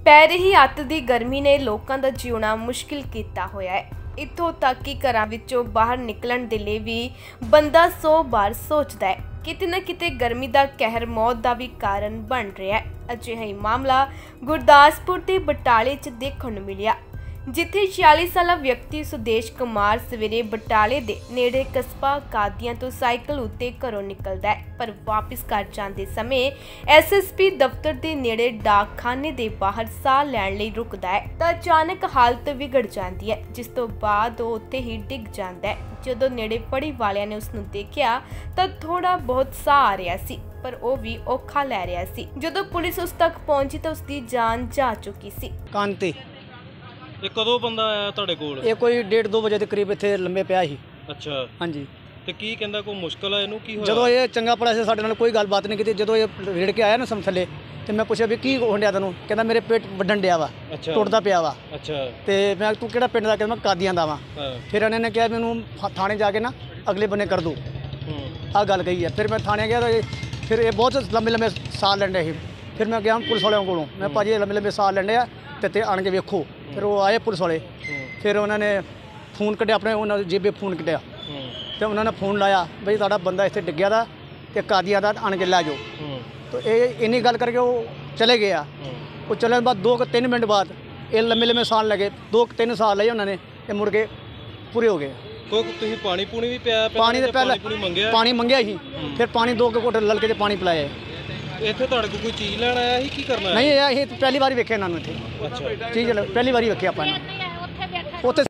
ਪੈ ਰਹੀ ਅੱਤ ਦੀ ਗਰਮੀ ਨੇ ਲੋਕਾਂ ਦਾ ਜਿਉਣਾ ਮੁਸ਼ਕਿਲ ਕੀਤਾ ਹੋਇਆ ਹੈ। ਇੱਥੋਂ ਤੱਕ ਕਿ ਘਰਾਂ ਵਿੱਚੋਂ ਬਾਹਰ ਨਿਕਲਣ ਦੇ ਲਈ ਵੀ ਬੰਦਾ 100 ਵਾਰ ਸੋਚਦਾ ਹੈ। ਕਿਤੇ ਨਾ ਕਿਤੇ ਗਰਮੀ ਦਾ ਕਹਿਰ ਮੌਤ ਦਾ ਵੀ ਕਾਰਨ ਬਣ ਰਿਹਾ ਹੈ। ਅਜਿਹਾ ਹੀ ਮਾਮਲਾ ਗੁਰਦਾਸਪੁਰ ਦੇ ਬਟਾਲੇ 'ਚ ਦੇਖਣ ਨੂੰ ਮਿਲਿਆ, ਜਿੱਥੇ 46 ਸਾਲਾ ਵਿਅਕਤੀ ਸੁਦੇਸ਼ ਕੁਮਾਰ ਸਵੇਰੇ ਬਟਾਲੇ ਦੇ ਨੇੜੇ ਕਸਬਾ ਕਾਦੀਆਂ ਤੋਂ ਸਾਈਕਲ ਉੱਤੇ ਘਰੋਂ ਨਿਕਲਦਾ ਹੈ, ਪਰ ਵਾਪਸ ਘਰ ਜਾਂਦੇ ਸਮੇਂ ਐਸਐਸਪੀ ਦਫ਼ਤਰ ਦੇ ਨੇੜੇ ਡਾਕਖਾਨੇ ਦੇ ਬਾਹਰ ਸਾਹ ਲੈਣ ਲਈ ਰੁਕਦਾ ਹੈ ਤਾਂ ਅਚਾਨਕ ਹਾਲਤ ਵਿਗੜ ਜਾਂਦੀ ਹੈ, ਜਿਸ ਤੋਂ ਬਾਅਦ ਉਹ ਉੱਥੇ ਹੀ ਡਿੱਗ ਜਾਂਦਾ ਹੈ। ਜਦੋਂ ਨੇੜੇ ਫੜੀ ਵਾਲਿਆਂ ਨੇ ਉਸ ਨੂੰ ਦੇਖਿਆ ਤਾਂ ਥੋੜਾ ਬਹੁਤ ਸਾਹ ਆ ਰਿਹਾ ਸੀ, ਪਰ ਉਹ ਵੀ ਔਖਾ ਲੈ ਰਿਹਾ ਸੀ। ਜਦੋਂ ਪੁਲਿਸ ਉਸ ਤੱਕ ਪਹੁੰਚੀ ਤਾਂ ਉਸ ਦੀ ਜਾਨ ਜਾ ਚੁੱਕੀ ਸੀ। ਕਾਂਤੀ ਇਹ ਕਦੋਂ ਬੰਦਾ ਆਇਆ ਤੁਹਾਡੇ ਕੋਲ? ਇਹ ਕੋਈ 1:30-2 ਵਜੇ ਦੇ ਕਰੀਬ ਇੱਥੇ ਲੰਮੇ ਪਿਆ ਸੀ। ਅੱਛਾ, ਹਾਂਜੀ। ਤੇ ਕੀ ਕਹਿੰਦਾ, ਕੋਈ ਮੁਸ਼ਕਲ ਆ ਇਹਨੂੰ? ਕੀ ਹੋਇਆ? ਜਦੋਂ ਇਹ ਚੰਗਾ ਪੜਾ ਸੀ, ਸਾਡੇ ਨਾਲ ਕੋਈ ਗੱਲਬਾਤ ਨਹੀਂ ਕੀਤੀ। ਜਦੋਂ ਇਹ ਰੇੜ ਕੇ ਆਇਆ ਨਾ ਸਮ ਥੱਲੇ, ਤੇ ਮੈਂ ਪੁੱਛਿਆ ਵੀ ਕੀ ਹੋਣ ਡਿਆ ਤੈਨੂੰ? ਕਹਿੰਦਾ ਮੇਰੇ ਪੇਟ ਵੱਢਣ ਡਿਆ ਵਾ, ਟੁੱਟਦਾ ਪਿਆ ਵਾ। ਅੱਛਾ। ਤੇ ਮੈਂ ਤੂੰ ਕਿਹੜਾ ਪਿੰਡ ਦਾ? ਕਹਿੰਦਾ ਮੈਂ ਕਾਦੀਆਂ ਦਾ ਵਾ। ਫਿਰ ਇਹਨਾਂ ਨੇ ਕਿਹਾ ਮੈਨੂੰ ਥਾਣੇ ਜਾ ਕੇ ਨਾ ਅਗਲੇ ਬੰਨੇ ਕਰ ਦੂ, ਆਹ ਗੱਲ ਕਹੀ ਹੈ। ਫਿਰ ਮੈਂ ਥਾਣੇ ਗਿਆ ਤਾਂ ਫਿਰ ਇਹ ਬਹੁਤ ਲੰਮੇ ਸਾਹ ਲੈਣ ਡਿਆ ਸੀ। ਫਿਰ ਮੈਂ ਗਿਆ ਪੁਲਿਸ ਵਾਲਿਆਂ ਕੋਲੋਂ, ਮੈਂ ਭਾਜੀ ਇਹ ਲੰਮੇ ਸਾਹ ਲੈਣ ਡਿਆ ਤੇ ਆਣ ਕੇ ਵੇਖੋ। ਫਿਰ ਉਹ ਆਏ ਪੁਲਿਸ ਵਾਲੇ, ਫਿਰ ਉਹਨਾਂ ਨੇ ਫੋਨ ਕੱਢਿਆ ਆਪਣੇ, ਉਹਨਾਂ ਦੇ ਜੇਬੇ ਫੋਨ ਕੱਢਿਆ ਤੇ ਉਹਨਾਂ ਨੇ ਫੋਨ ਲਾਇਆ ਬਈ ਤੁਹਾਡਾ ਬੰਦਾ ਇੱਥੇ ਡਿੱਗਿਆ ਦਾ ਤੇ ਕਾਦੀਆਂ ਦਾ ਆਣ ਕੇ ਲੈ ਜਾਓ। ਤਾਂ ਇਹ ਇੰਨੀ ਗੱਲ ਕਰਕੇ ਉਹ ਚਲੇ ਗਏ ਆ। ਉਹ ਚੱਲਣ ਬਾਅਦ 2-3 ਮਿੰਟ ਬਾਅਦ ਇਹ ਲੰਮੇ ਸਾਹ ਲੱਗੇ, 2-3 ਸਾਹ ਲਏ ਉਹਨਾਂ ਨੇ, ਇਹ ਮੁੜ ਕੇ ਪੂਰੇ ਹੋ ਗਏ। ਕੋਈ ਤੁਸੀਂ ਪਾਣੀ ਪੂਣੀ ਵੀ ਪਿਆ? ਪਾਣੀ ਦੇ ਪਹਿਲਾਂ ਪਾਣੀ ਮੰਗਿਆ ਸੀ, ਫਿਰ ਪਾਣੀ 2 ਘੁੱਟ ਲਲਕੇ 'ਚ ਪਾਣੀ ਪਿਲਾਇਆ। ਇੱਥੇ ਤੁਹਾਡੇ ਕੋਲ ਕੋਈ ਚੀਜ਼ ਲੈਣ ਆਇਆ ਸੀ? ਕੀ ਕਰਨਾ? ਨਹੀਂ, ਇਹ ਪਹਿਲੀ ਵਾਰੀ ਵੇਖਿਆ ਇਹਨਾਂ ਨੂੰ ਇੱਥੇ। ਅੱਛਾ, ਚੀਜ਼ ਪਹਿਲੀ ਵਾਰੀ ਵੇਖਿਆ ਆਪਾਂ ਨੇ ਉੱਥੇ।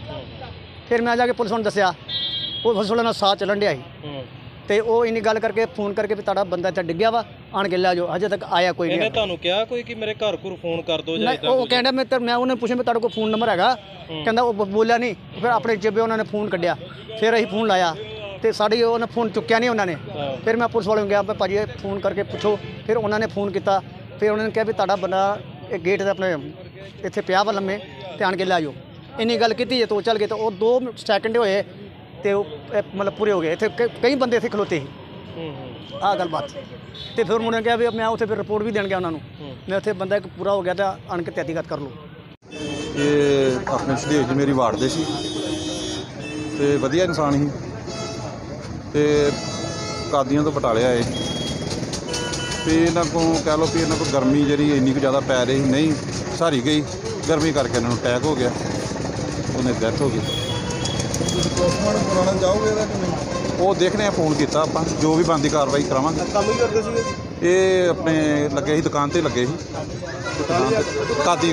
ਫਿਰ ਮੈਂ ਜਾ ਕੇ ਪੁਲਿਸ ਨੂੰ ਦੱਸਿਆ, ਉਹ ਪੁਲਿਸ ਵਾਲਿਆਂ ਨਾਲ ਸਾਹ ਚੱਲਣ ਡਿਆ ਸੀ ਤੇ ਉਹ ਇੰਨੀ ਗੱਲ ਕਰਕੇ ਫੋਨ ਕਰਕੇ ਵੀ ਤੁਹਾਡਾ ਬੰਦਾ ਇੱਥੇ ਡਿੱਗਿਆ ਵਾ, ਆਣ ਕੇ ਲੈ ਜਾਓ। ਹਜੇ ਤੱਕ ਆਇਆ ਕੋਈ ਨਹੀਂ। ਇਹਨੇ ਤੁਹਾਨੂੰ ਕਿਹਾ ਕੋਈ ਕਿ ਮੇਰੇ ਘਰ ਘਰ ਫੋਨ ਕਰ ਦਿਓ ਜਾਂ ਉਹ ਕਹਿੰਦਾ ਮੈਂ ਉਹਨੇ ਪੁੱਛਿਆ ਵੀ ਤੁਹਾਡੇ ਕੋਲ ਫੋਨ ਨੰਬਰ ਹੈਗਾ? ਕਹਿੰਦਾ ਉਹ ਬੋਲਿਆ ਨਹੀਂ। ਫਿਰ ਆਪਣੇ ਜੇਬੇ ਉਹਨਾਂ ਨੇ ਫੋਨ ਕੱਢਿਆ, ਫਿਰ ਅਸੀਂ ਫੋਨ ਲਾਇਆ ਤੇ ਸਾਡੀ ਉਹਨੇ ਫੋਨ ਚੁੱਕਿਆ ਨਹੀਂ ਉਹਨਾਂ ਨੇ। ਫਿਰ ਮੈਂ ਪੁਲਿਸ ਵਾਲਿਆਂ ਨੂੰ ਗਿਆ, ਭਾਜੀ ਫੋਨ ਕਰਕੇ ਪੁੱਛੋ। ਫਿਰ ਉਹਨਾਂ ਨੇ ਫੋਨ ਕੀਤਾ, ਫਿਰ ਉਹਨਾਂ ਨੇ ਕਿਹਾ ਵੀ ਤੁਹਾਡਾ ਬੰਦਾ ਇਹ ਗੇਟ ਦੇ ਆਪਣੇ ਇੱਥੇ ਪਿਆ ਵਾ ਲੰਮੇ, ਤੇ ਆਣ ਕੇ ਲੈ ਜਾਓ। ਇੰਨੀ ਗੱਲ ਕੀਤੀ ਤੋਂ ਚੱਲ ਗਏ। ਤਾਂ ਉਹ 2 ਸੈਕਿੰਡ ਹੋਏ ਤੇ ਉਹ ਮਤਲਬ ਪੂਰੇ ਹੋ ਗਏ। ਇੱਥੇ ਕਈ ਬੰਦੇ ਇੱਥੇ ਖਲੋਤੇ ਸੀ, ਆਹ ਗੱਲਬਾਤ। ਤੇ ਫਿਰ ਉਹਨਾਂ ਨੇ ਕਿਹਾ ਵੀ ਮੈਂ ਉੱਥੇ ਫਿਰ ਰਿਪੋਰਟ ਵੀ ਦੇਣ ਗਿਆ ਉਹਨਾਂ ਨੂੰ। ਮੈਂ ਉੱਥੇ ਬੰਦਾ ਇੱਕ ਪੂਰਾ ਹੋ ਗਿਆ ਤਾਂ ਆਣ ਕੇ ਤਹਿਕੀਕਾਤ ਕਰ ਲਓ। ਇਹ ਆਪਣੇ ਸੁਦੇਸ਼ ਮੇਰੀ ਵਾਰਡ ਦੇ ਸੀ ਤੇ ਵਧੀਆ ਇਨਸਾਨ ਸੀ ਤੇ ਕਾਦੀਆਂ ਤੋਂ ਬਟਾਲੇ ਆਏ ਤੇ ਇਹਨਾਂ ਕੋਲ ਕਹਿ ਲਓ ਵੀ ਇਹਨਾਂ ਕੋਲ ਗਰਮੀ ਜਿਹੜੀ ਇੰਨੀ ਕੁ ਜ਼ਿਆਦਾ ਪੈ ਰਹੀ ਨਹੀਂ ਸਹਾਰੀ ਗਈ, ਗਰਮੀ ਕਰਕੇ ਇਹਨਾਂ ਨੂੰ ਅਟੈਕ ਹੋ ਗਿਆ, ਉਹਨੇ ਡੈਥ ਹੋ ਗਈ। ਤੁਸੀਂ ਪੋਸਟਮਾਰਟਮ ਕਰਾਉਣਾ ਚਾਹੋਗੇ ਇਹਦਾ ਕਿ ਨਹੀਂ? ਉਹ ਦੇਖਦੇ ਆ, ਫੋਨ ਕੀਤਾ ਆਪਾਂ, ਜੋ ਵੀ ਬਣਦੀ ਕਾਰਵਾਈ ਕਰਾਵਾਂਗੇ। ਕੰਮ ਹੀ ਕਰਦੇ ਸੀਗੇ ਇਹ ਆਪਣੇ ਲੱਗੇ ਸੀ, ਦੁਕਾਨ ਤੇ ਲੱਗੇ ਸੀ। ਕਾਦੀ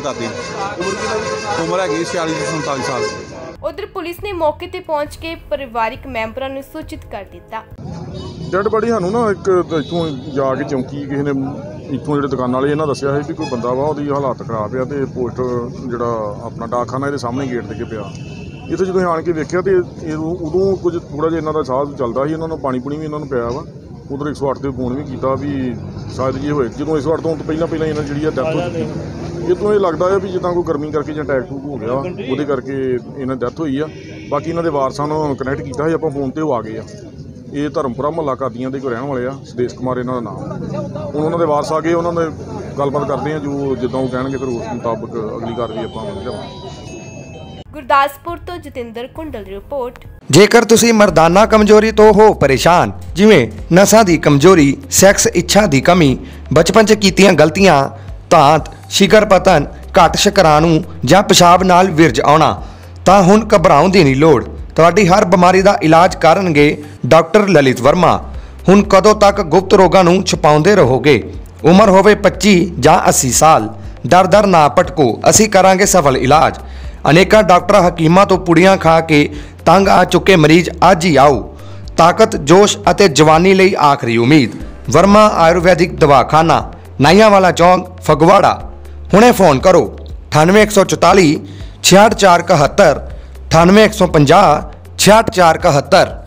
ਉਮਰ ਹੈਗੀ 46 ਤੋਂ 47 ਸਾਲ। ਉਧਰ ਪੁਲਿਸ ਨੇ ਮੌਕੇ ਤੇ ਪਹੁੰਚ ਕੇ ਪਰਿਵਾਰਿਕ ਮੈਂਬਰਾਂ ਨੂੰ ਸੂਚਿਤ ਕਰ ਦਿੱਤਾ। ਡੈਡ ਬੜੀ ਸਾਨੂੰ ਨਾ ਇੱਕ ਇੱਥੋਂ ਜਾ ਕੇ ਚੌਂਕੀ ਕਿਸੇ ਨੇ ਇੱਥੋਂ ਜਿਹੜੇ ਦੁਕਾਨ ਵਾਲੇ ਇਹਨਾਂ ਦੱਸਿਆ ਸੀ ਵੀ ਕੋਈ ਬੰਦਾ ਵਾ, ਉਹਦੀ ਹਾਲਾਤ ਖਰਾਬ ਆ ਤੇ ਪੋਸਟ ਜਿਹੜਾ ਆਪਣਾ ਡਾਕਖਾਨਾ ਇਹਦੇ ਸਾਹਮਣੇ ਗੇਟ ਤੇ ਪਿਆ। ਇੱਥੇ ਜਦੋਂ ਆਣ ਕੇ ਵੇਖਿਆ ਤੇ ਉਦੋਂ ਕੁਝ ਥੋੜ੍ਹਾ ਜਿਹਾ ਇਹਨਾਂ ਦਾ ਸਾਹ ਚੱਲਦਾ ਸੀ। ਇਹਨਾਂ ਨੂੰ ਪਾਣੀ ਪੂਣੀ ਵੀ ਇਹਨਾਂ ਨੂੰ ਪਿਆ ਵਾ। ਉਧਰ 108 ਤੇ ਫੋਨ ਵੀ ਕੀਤਾ ਵੀ ਸ਼ਾਇਦ ਇਹ ਹੋਏ। ਜਦੋਂ 108 ਤੋਂ ਪਹਿਲਾਂ ਇਹਨਾਂ ਜਿਹੜੀ ਆ ਡੈਥ ਹੋ ਚੁੱਕੀ। ਇਹ ਤੋਂ ਇਹ ਲੱਗਦਾ ਹੈ ਵੀ ਜਿੱਦਾਂ ਕੋਈ ਗਰਮੀ ਕਰਕੇ ਜਾਂ ਅਟੈਕ ਹੋ ਗਿਆ ਉਹਦੇ ਕਰਕੇ ਇਹਨਾਂ ਡੈਥ ਹੋਈ ਆ। ਬਾਕੀ ਇਹਨਾਂ ਦੇ ਵਾਰਸਾਂ ਨੂੰ ਕਨੈਕਟ ਕੀਤਾ ਸੀ ਆਪਾਂ ਫੋਨ ਤੇ, ਉਹ ਆ ਗਏ ਆ। ਇਹ ਧਰਮਪੁਰਾ ਮੁਹੱਲਾ ਕਾਦੀਆਂ ਦੇ ਕੋਈ ਰਹਿਣ ਵਾਲੇ ਆ, ਸੁਦੇਸ਼ ਕੁਮਾਰ ਇਹਨਾਂ ਦਾ ਨਾਮ। ਹੁਣ ਉਹਨਾਂ ਦੇ ਵਾਰਸ ਆ ਗਏ, ਉਹਨਾਂ ਦੇ ਗੱਲਬਾਤ ਕਰਦੇ ਆ, ਜੋ ਜਿੱਦਾਂ ਉਹ ਕਹਿਣਗੇ ਫਿਰ ਉਸ ਮੁਤਾਬਕ ਅਗਲੀ ਕਾਰਵਾਈ ਆਪਾਂ ਲਿਆਵਾਂਗੇ। ਗੁਰਦਾਸਪੁਰ ਤੋਂ ਜਤਿੰਦਰ ਕੁੰਡਲ ਦੀ ਰਿਪੋਰਟ। ਜੇਕਰ ਤੁਸੀਂ ਮਰਦਾਨਾ ਕਮਜ਼ੋਰੀ ਤੋਂ ਹੋ ਪਰੇਸ਼ਾਨ, ਜਿਵੇਂ ਨਸਾਂ ਦੀ ਕਮਜ਼ੋਰੀ, ਸੈਕਸ ਇੱਛਾ ਦੀ ਕਮੀ, ਬਚਪਨ 'ਚ ਕੀਤੀਆਂ ਗਲਤੀਆਂ, ਧਾਤ, ਸ਼ਿਕਰ ਪਤਨ, ਘੱਟ ਸ਼ੁਕਰਾਣੂ ਜਾਂ ਪਿਸ਼ਾਬ ਨਾਲ ਵਿਰਜ ਆਉਣਾ, ਤਾਂ ਹੁਣ ਘਬਰਾਉਣ ਦੀ ਨਹੀਂ ਲੋੜ। ਤੁਹਾਡੀ ਹਰ ਬਿਮਾਰੀ ਦਾ ਇਲਾਜ ਕਰਨਗੇ ਡਾਕਟਰ ਲਲਿਤ ਵਰਮਾ। ਹੁਣ ਕਦੋਂ ਤੱਕ ਗੁਪਤ ਰੋਗਾਂ ਨੂੰ ਛੁਪਾਉਂਦੇ ਰਹੋਗੇ? ਉਮਰ ਹੋਵੇ 25 ਜਾਂ 80 ਸਾਲ, ਡਰ ਨਾ ਭਟਕੋ, ਅਸੀਂ ਕਰਾਂਗੇ ਸਫਲ ਇਲਾਜ। ਅਨੇਕਾਂ ਡਾਕਟਰ ਹਕੀਮਾਂ ਤੋਂ ਪੁੜੀਆਂ ਖਾ ਕੇ ਤੰਗ ਆ ਚੁੱਕੇ ਮਰੀਜ਼ ਅੱਜ ਹੀ ਆਓ। ਤਾਕਤ, ਜੋਸ਼ ਅਤੇ ਜਵਾਨੀ ਲਈ ਆਖਰੀ ਉਮੀਦ। ਵਰਮਾ ਆਯੁਰਵੈਦਿਕ ਦਵਾਖਾਨਾ, ਨਾਈਆਂਵਾਲਾ ਚੌਂਕ, ਫਗਵਾੜਾ। ਹੁਣੇ ਫੋਨ ਕਰੋ 98 144 64 471, 98 150 66 471।